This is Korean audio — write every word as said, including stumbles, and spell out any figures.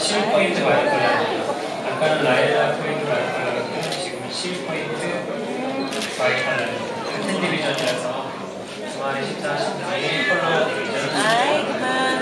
칠 포인트 많이 달라요. 아까는 라일락 포인트 많이 달라고 지금 칠 포인트 많이 달라요. 같은 디비전이라서 주말에 식사하신 분이 컬러 디비전. 아이 그만.